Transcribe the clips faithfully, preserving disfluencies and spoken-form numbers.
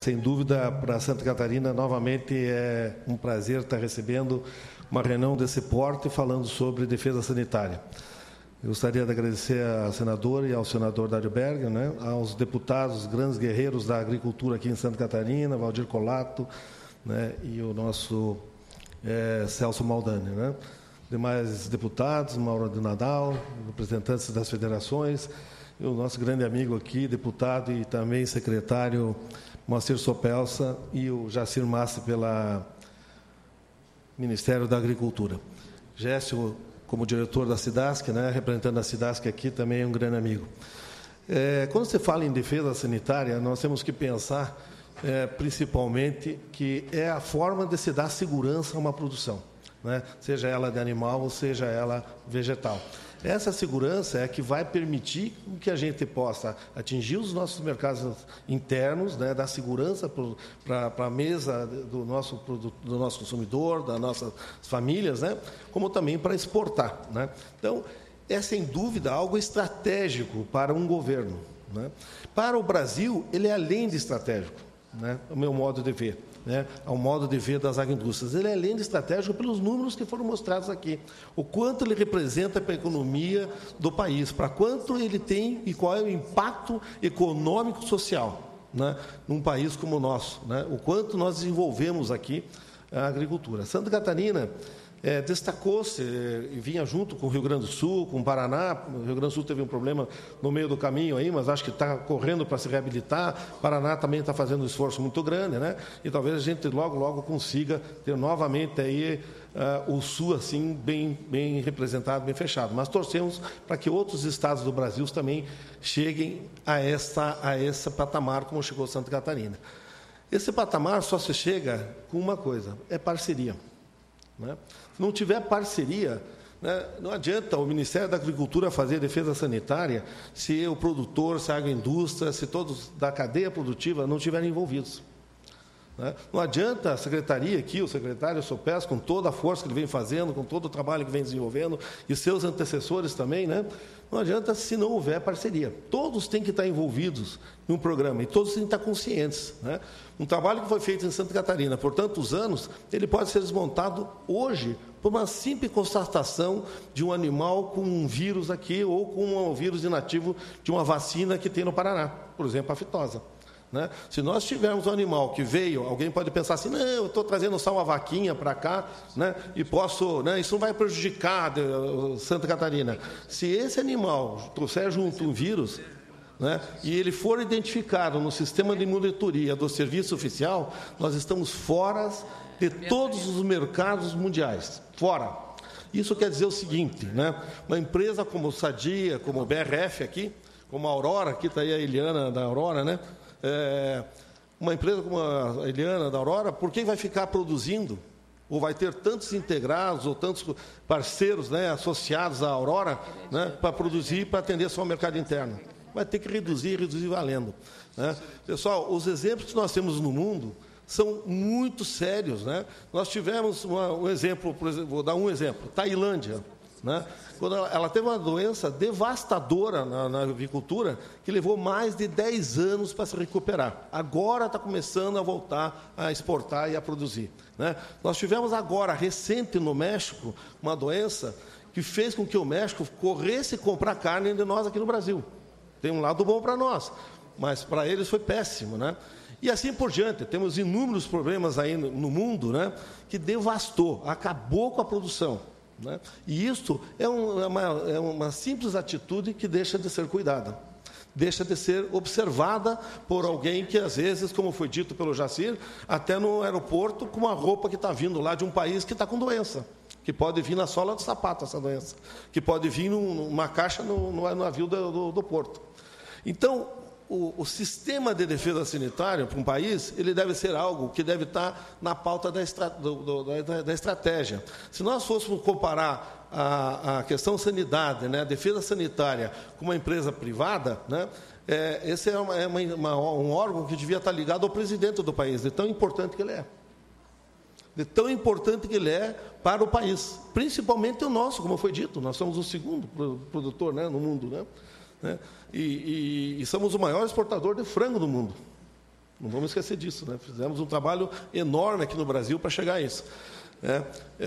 sem dúvida, para Santa Catarina, novamente, é um prazer estar recebendo uma reunião desse porte falando sobre defesa sanitária. Eu gostaria de agradecer à senadora e ao senador Dário Berger, né, aos deputados, grandes guerreiros da agricultura aqui em Santa Catarina, Valdir Colato, né, e o nosso é, Celso Maldani, né, demais deputados, Mauro de Nadal, representantes das federações, e o nosso grande amigo aqui, deputado e também secretário Moacir Sopelsa, e o Jacir Massi pela Ministério da Agricultura. Gécio, como diretor da SIDASC, né, representando a SIDASC aqui, também é um grande amigo. É, quando você fala em defesa sanitária, nós temos que pensar, é, principalmente, que é a forma de se dar segurança a uma produção, né, seja ela de animal ou seja ela vegetal. Essa segurança é que vai permitir que a gente possa atingir os nossos mercados internos, né, dar segurança para a mesa do nosso, produto, do nosso consumidor, das nossas famílias, né, como também para exportar, né. Então, é sem dúvida algo estratégico para um governo, né. Para o Brasil, ele é além de estratégico, né, o meu modo de ver. Né, ao modo de ver das agroindústrias. Ele é além de estratégico pelos números que foram mostrados aqui. O quanto ele representa para a economia do país, para quanto ele tem e qual é o impacto econômico e social, né, num país como o nosso, né, o quanto nós desenvolvemos aqui a agricultura. Santa Catarina é, destacou-se e vinha junto com o Rio Grande do Sul, com o Paraná. O Rio Grande do Sul teve um problema no meio do caminho aí, mas acho que está correndo para se reabilitar. O Paraná também está fazendo um esforço muito grande, né? E talvez a gente logo, logo consiga ter novamente aí uh, o Sul assim bem, bem representado, bem fechado. Mas torcemos para que outros estados do Brasil também cheguem a essa, a esse patamar como chegou Santa Catarina. Esse patamar só se chega com uma coisa, é parceria. Né? Se não tiver parceria, né, não adianta o Ministério da Agricultura fazer defesa sanitária se o produtor, se a agroindústria, se todos da cadeia produtiva não estiverem envolvidos. Né? Não adianta a secretaria aqui, o secretário Sopelsa, com toda a força que ele vem fazendo, com todo o trabalho que vem desenvolvendo, e seus antecessores também, né? Não adianta se não houver parceria. Todos têm que estar envolvidos em um programa, e todos têm que estar conscientes. Né? Um trabalho que foi feito em Santa Catarina por tantos anos, ele pode ser desmontado hoje por uma simples constatação de um animal com um vírus aqui, ou com um vírus inativo de uma vacina que tem no Paraná, por exemplo, a fitosa. Né? Se nós tivermos um animal que veio, alguém pode pensar assim, não, eu estou trazendo só uma vaquinha para cá, né, e posso, né, isso não vai prejudicar Santa Catarina. Se esse animal trouxer junto um vírus, né, e ele for identificado no sistema de monitoria do serviço oficial, nós estamos fora de todos os mercados mundiais, fora. Isso quer dizer o seguinte, né, uma empresa como o Sadia, como o B R F aqui, como a Aurora, aqui está aí a Eliana da Aurora, né, É, uma empresa como a Eliana da Aurora, por que vai ficar produzindo, ou vai ter tantos integrados, ou tantos parceiros, né, associados à Aurora, né, para produzir, para atender só o mercado interno? Vai ter que reduzir, reduzir valendo. Né? Pessoal, os exemplos que nós temos no mundo são muito sérios. Né? Nós tivemos uma, um exemplo, por exemplo, vou dar um exemplo, Tailândia. Né? Quando ela, ela teve uma doença devastadora na, na agricultura, que levou mais de dez anos para se recuperar. Agora está começando a voltar a exportar e a produzir. Né? Nós tivemos agora, recente no México, uma doença que fez com que o México corresse comprar carne de nós aqui no Brasil. Tem um lado bom para nós, mas para eles foi péssimo. Né? E assim por diante, temos inúmeros problemas aí no, no mundo, né, que devastou, acabou com a produção. Né? E isso é, um, é, uma, é uma simples atitude que deixa de ser cuidada, deixa de ser observada por alguém que, às vezes, como foi dito pelo Jacir, até no aeroporto, com uma roupa que está vindo lá de um país que está com doença, que pode vir na sola do sapato essa doença, que pode vir numa caixa no, no navio do, do, do porto. Então, O, o sistema de defesa sanitária para um país, ele deve ser algo que deve estar na pauta da, estra, do, do, da, da estratégia. Se nós fôssemos comparar a, a questão sanidade, né, a defesa sanitária, com uma empresa privada, né, é, esse é, uma, é uma, uma, um órgão que devia estar ligado ao presidente do país, de tão importante que ele é. De tão importante que ele é para o país, principalmente o nosso, como foi dito, nós somos o segundo produtor, né, no mundo, né? Né? E, e, e somos o maior exportador de frango do mundo. Não vamos esquecer disso, né? Fizemos um trabalho enorme aqui no Brasil para chegar a isso. Né?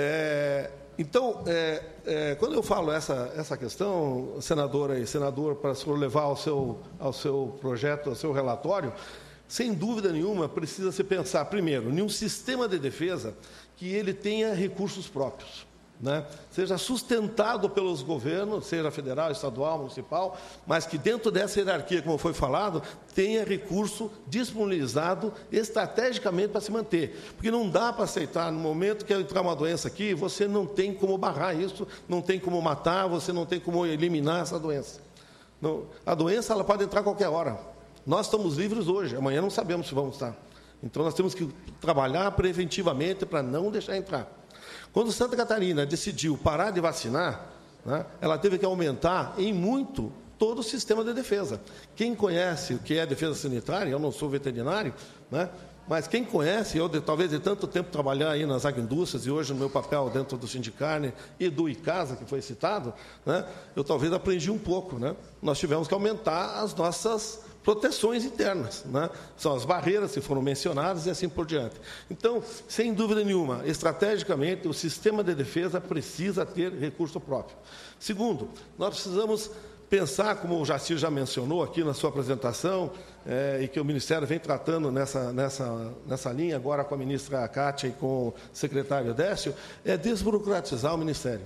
É, então, é, é, quando eu falo essa, essa questão, senadora e senador, para se levar ao seu, ao seu projeto, ao seu relatório, sem dúvida nenhuma, precisa se pensar, primeiro, em um sistema de defesa que ele tenha recursos próprios. Né? Seja sustentado pelos governos, seja federal, estadual, municipal, mas que dentro dessa hierarquia, como foi falado, tenha recurso disponibilizado estrategicamente para se manter. Porque não dá para aceitar, no momento que entrar uma doença aqui, você não tem como barrar isso, não tem como matar, você não tem como eliminar essa doença. Não, a doença ela pode entrar a qualquer hora. Nós estamos livres hoje, amanhã não sabemos se vamos estar. Então, nós temos que trabalhar preventivamente para não deixar entrar. Quando Santa Catarina decidiu parar de vacinar, né, ela teve que aumentar em muito todo o sistema de defesa. Quem conhece o que é defesa sanitária, eu não sou veterinário, né, mas quem conhece, eu de, talvez de tanto tempo trabalhar aí nas agroindústrias e hoje no meu papel dentro do Sindicarne e do ICASA, que foi citado, né, eu talvez aprendi um pouco. Né, nós tivemos que aumentar as nossas proteções internas, né? São as barreiras que foram mencionadas e assim por diante. Então, sem dúvida nenhuma, estrategicamente, o sistema de defesa precisa ter recurso próprio. Segundo, nós precisamos pensar, como o Jacir já mencionou aqui na sua apresentação, é, e que o Ministério vem tratando nessa, nessa, nessa linha, agora com a ministra Kátia e com o secretário Décio, é desburocratizar o Ministério.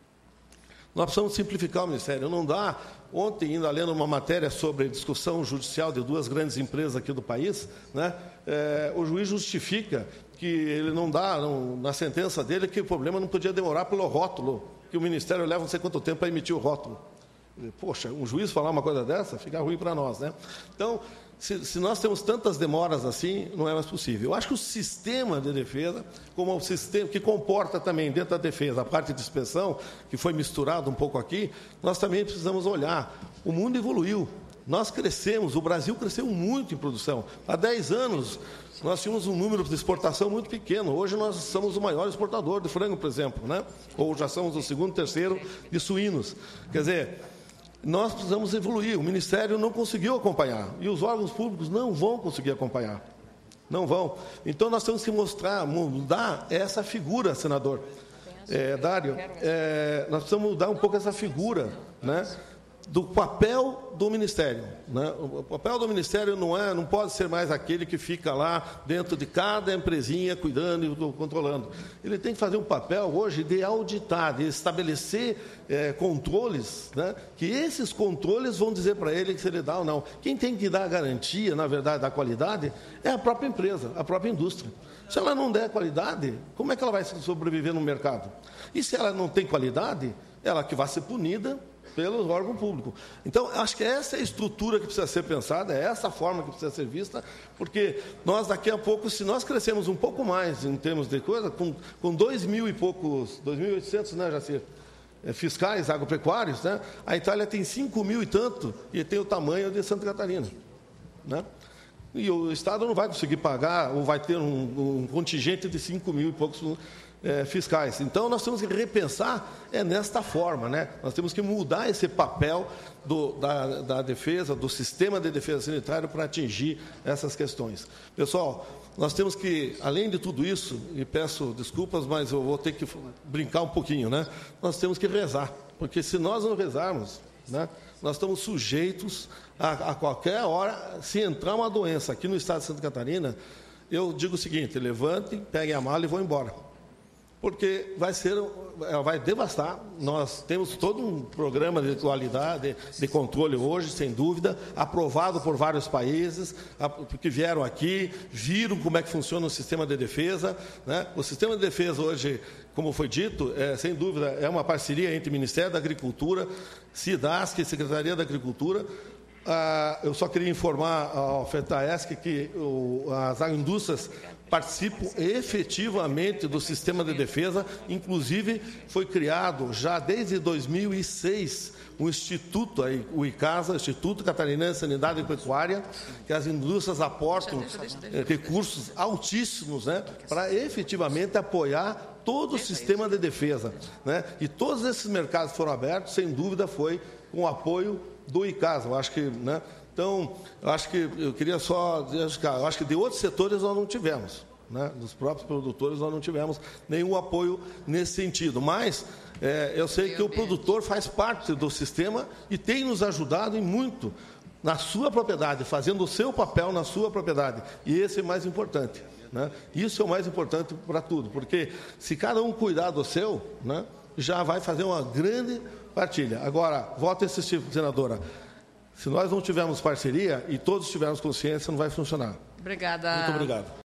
Nós precisamos simplificar o Ministério. Não dá, ontem, ainda lendo uma matéria sobre discussão judicial de duas grandes empresas aqui do país, né, é, o juiz justifica que ele não dá, não, na sentença dele, que o problema não podia demorar pelo rótulo, que o Ministério leva não sei quanto tempo para emitir o rótulo. Poxa, um juiz falar uma coisa dessa, fica ruim para nós, né? Então, se, se nós temos tantas demoras assim, não é mais possível. Eu acho que o sistema de defesa, como o sistema que comporta também dentro da defesa a parte de inspeção, que foi misturado um pouco aqui, nós também precisamos olhar. O mundo evoluiu, nós crescemos, o Brasil cresceu muito em produção. Há dez anos, nós tínhamos um número de exportação muito pequeno. Hoje nós somos o maior exportador de frango, por exemplo, né? Ou já somos o segundo, terceiro de suínos. Quer dizer, nós precisamos evoluir. O Ministério não conseguiu acompanhar e os órgãos públicos não vão conseguir acompanhar. Não vão. Então, nós temos que mostrar, mudar essa figura, senador é, Dário. É, nós precisamos mudar um pouco essa figura, né, do papel do Ministério. Né? O papel do Ministério não, é, não pode ser mais aquele que fica lá dentro de cada empresinha cuidando e controlando. Ele tem que fazer um papel hoje de auditar, de estabelecer é, controles, né? Que esses controles vão dizer para ele se ele dá ou não. Quem tem que dar a garantia, na verdade, da qualidade é a própria empresa, a própria indústria. Se ela não der qualidade, como é que ela vai sobreviver no mercado? E se ela não tem qualidade, ela que vai ser punida pelo órgão público. Então, acho que essa é a estrutura que precisa ser pensada, é essa forma que precisa ser vista, porque nós, daqui a pouco, se nós crescemos um pouco mais em termos de coisa, com, com dois mil e poucos, dois mil e oitocentos, né, Jacir, é, fiscais agropecuários, né, a Itália tem cinco mil e tanto, e tem o tamanho de Santa Catarina. Né? E o Estado não vai conseguir pagar, ou vai ter um, um contingente de cinco mil e poucos É, fiscais. Então, nós temos que repensar é, nesta forma, né? Nós temos que mudar esse papel do, da, da defesa, do sistema de defesa sanitária para atingir essas questões. Pessoal, nós temos que, além de tudo isso, e peço desculpas, mas eu vou ter que brincar um pouquinho, né? Nós temos que rezar, porque se nós não rezarmos, né, nós estamos sujeitos a, a qualquer hora, se entrar uma doença aqui no estado de Santa Catarina, eu digo o seguinte: levantem, peguem a mala e vão embora. Porque vai ser, ela vai devastar. Nós temos todo um programa de qualidade, de controle hoje, sem dúvida, aprovado por vários países, que vieram aqui, viram como é que funciona o sistema de defesa. Né? O sistema de defesa hoje, como foi dito, é, sem dúvida, é uma parceria entre o Ministério da Agricultura, SIDASC e Secretaria da Agricultura. Ah, eu só queria informar ao FETAESC que o, as indústrias participam efetivamente do sistema de defesa, inclusive foi criado já desde dois mil e seis um instituto, aí, o ICASA, Instituto Catarinense de Sanidade e Pecuária, que as indústrias aportam eh, recursos altíssimos, né, para efetivamente apoiar todo o sistema de defesa. Né? E todos esses mercados foram abertos, sem dúvida, foi com o apoio do ICASA. Eu acho que, né, Então, eu acho que eu queria só dizer, eu acho que de outros setores nós não tivemos, né? Dos próprios produtores nós não tivemos nenhum apoio nesse sentido. Mas é, eu sei que o produtor faz parte do sistema e tem nos ajudado em muito na sua propriedade, fazendo o seu papel na sua propriedade. E esse é o mais importante, né? Isso é o mais importante para tudo, porque se cada um cuidar do seu, né, já vai fazer uma grande partilha. Agora, volto a insistir, senadora, se nós não tivermos parceria e todos tivermos consciência, não vai funcionar. Obrigada. Muito obrigado.